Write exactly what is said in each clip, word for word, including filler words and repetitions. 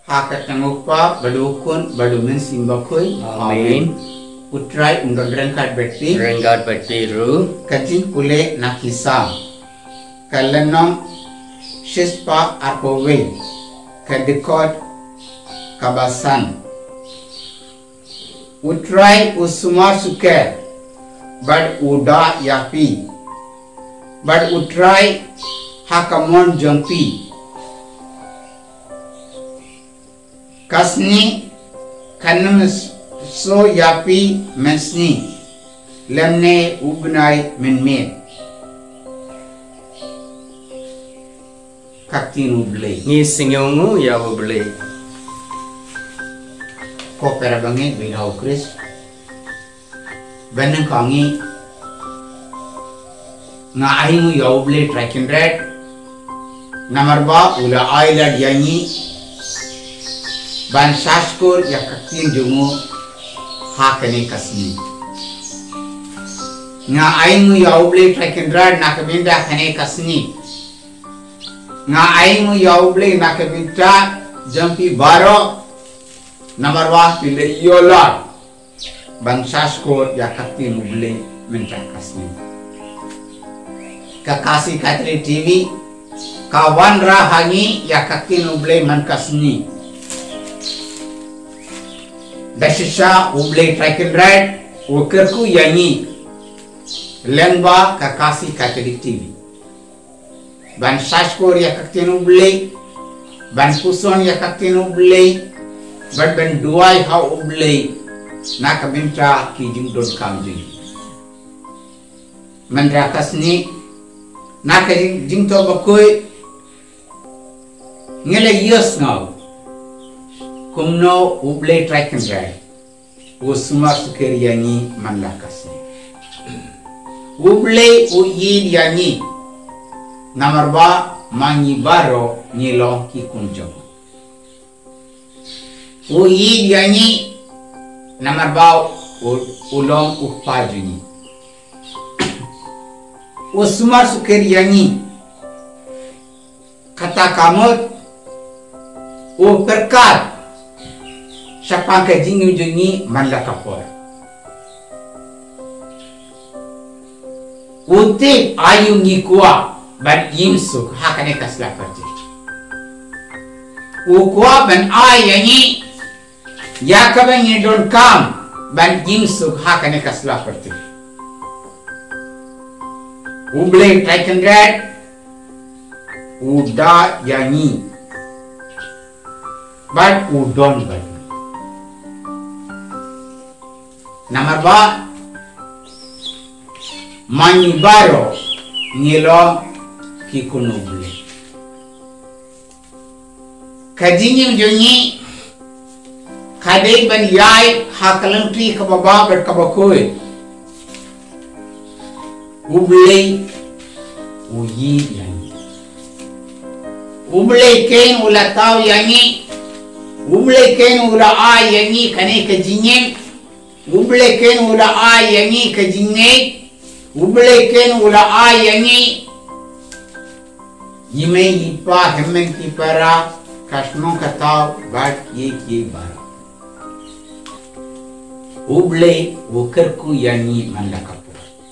Hakat nangupa badukun badumen simbakoi. Amin. Utrai undang rengkat berti. Rengkat berti ru. Kajin kule nakisam. Kalenong shispa arpowe. Kadikot kabasan. Utrai usuma suke. Bad uda yapi. Bad utrai hakamon jompi. Kasni kanam so yapi mensni lemne ubnai menmet kaktin uble Ni singyongu ya uble. Ko perabange binau Chris benang kangi nga ahingu ya uble tracking red nomor ba ula ailad yangi ban saskur ya kaktin jungu hakane kasni nga aingu ya uble tracking-rad nakabinda kane kasni nga aingu ya uble nakabinda jampi baro nomor wa pile yola ban saskur ya kaktin uble minta kasni kakasi katri T V kawan rahangi ya kaktin uble man kasni Dashisha uble tracking-rad ukerku yangi lengba kakasi Catholic T V ban sashkor ya kaktin uble ban puson ya kaktin uble ban ban duai ha uble nakabinta kijing dot com jing mandra kasni nakajing jingto bakoi ngele yes now kumno uble tracking-rad usma sukeri yangi manlakasni uble uyid yangi nomor ba mangi baro nyilong ki kunjong uyid yangi nomor ba ulong upajuni usma sukeri yangi kata kamut u perkat Siapa kajing ujungi manla kapor. Utip ayu ngikua ban yimsuk hakane kasla perti. Ukua ban ayangi yakaban yedon kam ban yimsuk hakane kasla perti. Uble tracking-rad uda yangi ban udon ban. Nomor ba mani baro ngilo kikunuble kajingim jonyi kadai ban yai hakalam tri kababa ber kabakoi uble uyi yangi uble ken ulatau yangi uble ken ula a yangi kane kajingim uble ken ula a yangi kajinge uble ken ula a yangi yime yipa hemmen ki para kasnon kataw bat ye ki bara uble wokerku yangi mandakapu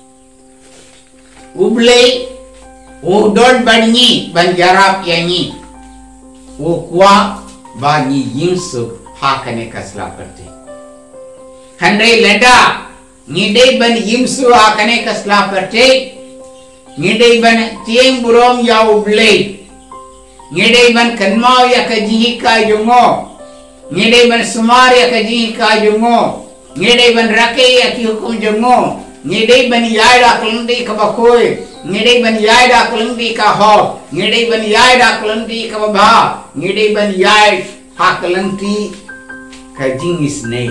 uble udon banyi banjarap yangi ukwa bani yimsuk hakane kasla perti Handai leda ngidai ban yimsu akane kasla perte ngidai ban tieng burom ya uble ngidai ban kanmau ya kajihi ka jungo ngidai ban sumar ya kajihi ka jungo ngidai ban rake ya ki hukum jungo ngidai ban yaida kelndi ka bakoi ngidai ban yaida kelndi ka ho ngidai ban yaida kelndi ka baba ngidai ban yaid ha kelndi ka jingis nei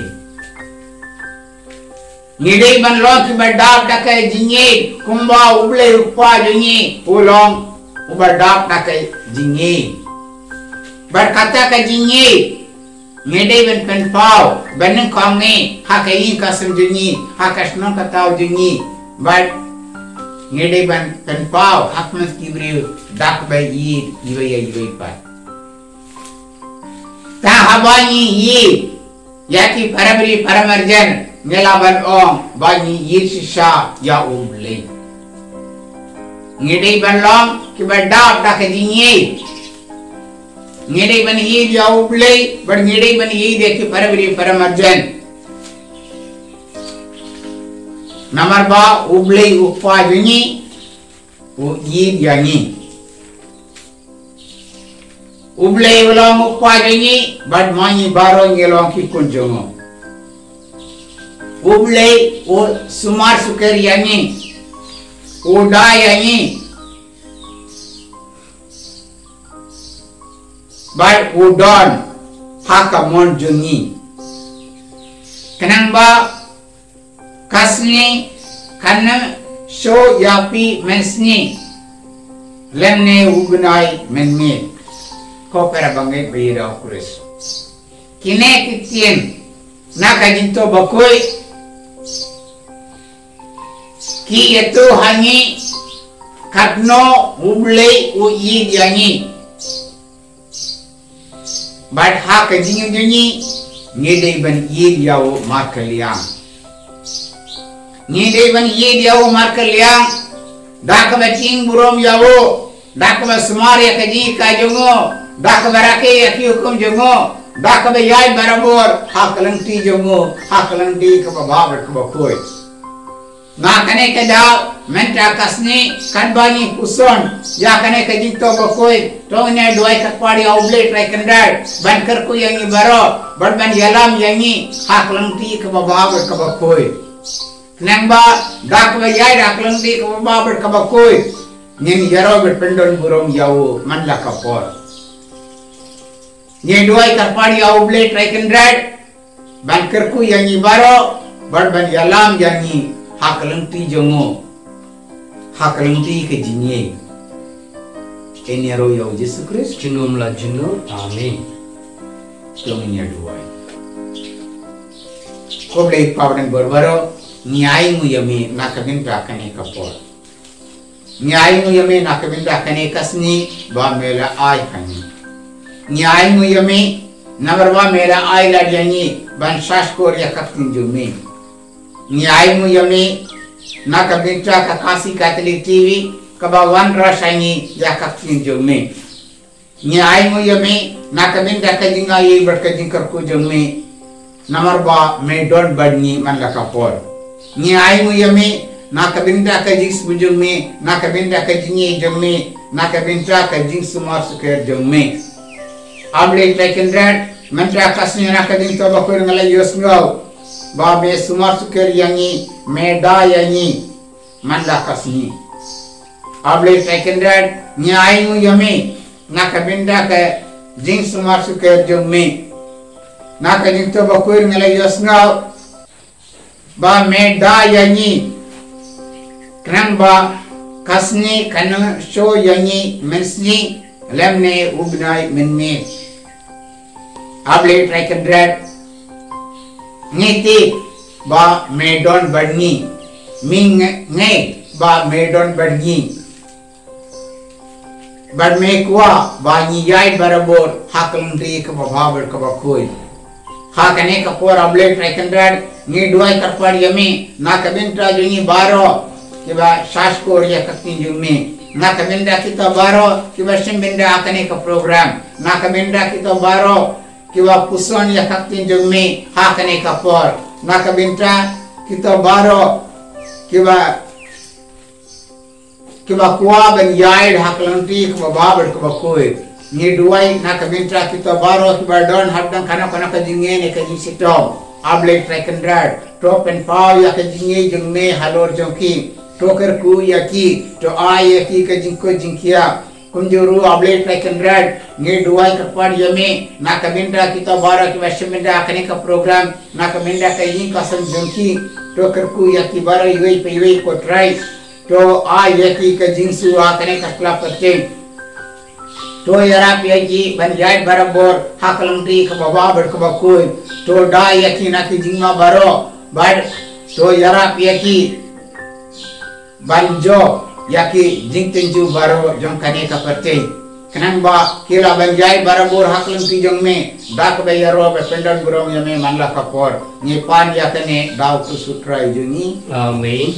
Ngidai ban long ki berdap dakai jingi kumba uble upa jingi ulong uberdap dakai jingi berkata ka jingi ngidai ban penpau baneng kongi hakai kasem jingi hakasnon katau jingi bar ngidai ban penpau hakmas kibri dak bai yid ibai ibai pa ta abani yi yaki parabri paramarjan ngelaban ong bani yi shisha ya umle ngidei banlong kibadap dak dinye ngidei ban yi ya umle bar ngidei ban yi deki parabri paramarjan nomor ba umle uppa juni u yi yani ublei ulang upajani bad mani barong gelong ki kunjongo ublei u sumar suker yani uda yani bad udon hakamon jungi kenang ba kasni kana show yapi mensni lemne ugnai menme kopera bangai bira kuris kine kitien nakajinto bakoi ki itu hangi katno ublei u yidyangi bad ha kajinyu junyi ngidei ban yidyao markaliang ngidei ban yidyao markaliang dakaba ting burom yawo dakaba sumari kaji kajongo dakaba rake yaki hukum jongo dakaba yai barabor hakalang ti jongo hakalang ti kaba babar kaba koi na kane kada menta kasni kanbani kuson ya kane kaji to bakoi to ne doai katpadi ouble try kandar bankar ko yangi baro barban yalam yangi hakalang ti kaba babar kaba koi nangba dakaba yai hakalang ti kaba babar kaba koi nin yaro berpendon burung yawo manla kapor ni doai katpadi ouble try kandar bankar ko yangi baro barban yalam yangi hakalang ti jongo hakalang ti ke jinye enero yau Yesus Kristus Jinum la jinu. Amin. Tolongin ya doai ko blai pawan berbaro nyai mu yami nakabin prakane kapor nyai mu yami nakabin prakane kasni ba mela ai kani nyai mu yami nabarwa mela ai ladani ban shas kor ya kaptin jume nyai mu yami nakabintra kakasi katolik tv kaba wan rasani ya kaptin jume nyai mu yami nakabintra kajinga ye berkajing karku jume nomor ba me don badni man la kapor nyai mu yami nakabintra kajing sbujume nakabintra kajingi jume nakabintra kajing sumar suker jume able tekendrat mantra kasni nakabin to bakor ngala yosngau ba me sumar suker yangi meda yangi manla kasni able tekendrat nyai mu yami nakabintra ka jing sumar suker jume nakajing to bakor ngala yosngau ba meda yangi krang ba kasni kanu show yangi mensni lemne ubnai menne able tekendrat ngiti ba medon badni ming nge ba medon badni bad me kwa ba ni yai barabor hakang ri ka babar ka bakoi hakane ka por able tekendrat ni duai karpad yami na kabintra juni baro kiba shaskor ya katin jumi na kabinda kita baro kiba simbinda akane ka program na kabinda kita baro kiba puson ya katin jumi hakane ka por na kabinda kita baro kiba kiba kuwa ben yaid haklanti kiba babar kiba koi ni duai na kabinda kita baro kiba don hadang kana kana ka jingene ka jisito able trekendrat top and pow ya ka jinge jungme halor jongki toker ku yaki to ay yaki ka jingko jingkia kunjuru able trekendrat ni duai kapar yame na kabinda kita bara ki washminda akane ka program na kabinda ka yin kasan jongki toker ku yaki bara yoi pei ko try to ay yaki ka jingsu akane ka klap karte to yara piaji ban yai barabor hakalang tri ka baba ber ka bakoi to da yaki na ki jingma baro bad to yara piaki banjo yaki jingtenju baro jong kane ka pate kenang ba kila banjai barabur haklum pijong me dak ba yaro ba pendal burong ya me manla kapor ni pan ya kene daw tu sutra jungi Amin.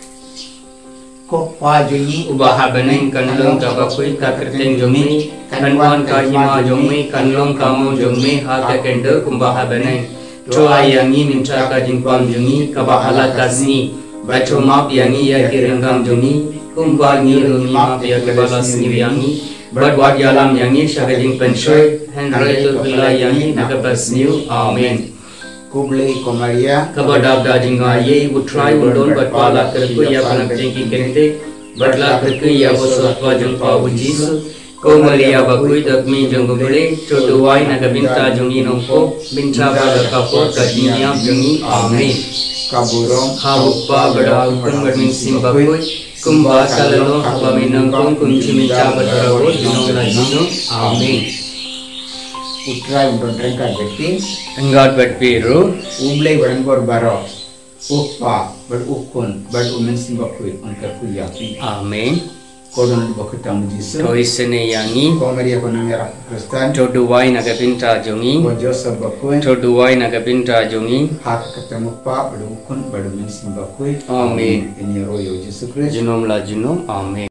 ko pa jungi Ubaha beneng kanlong kabakui kakerteng jumi kanwan kahima jumi kanlong kamu jumi haka kende kumbaha beneng Choa yangi minta ka jingpang jungi kabahala kasni bacho map yangi ya kirenggam jungi kumbal ni rumi map ya kebalas ni yangi berbuat yalam yangi syakajing penshoy henry tu bila yangi nakabas new amen kuble ko maria kabadab da jinga ye utrai undon batwala kerku ya panak jengki kente badla kerku ya bosotwa jengpa ujisu ko maria bakui dakmi jengguble choduwai nakabinta jungi nongko binta pada kapor kajinya jungi amen kaburong harupa badakun badmin simbakui kumba kalano apa minangkong kunci minca badarabot jinong lajino amen utrai undon rengka bekti enggat badbiru uble barangor baro uppa ber ukun ber umen simbakui onka kuyapi amen kodon bakutamu jisu toisene yangi ko maria ko namera kristan choduwai nakabinta jungi ko joseph bakui choduwai nakabinta jungi hak ketemu pa ber ukun ber umen simbakui amen ini royo jisu kristus jinom lajino amen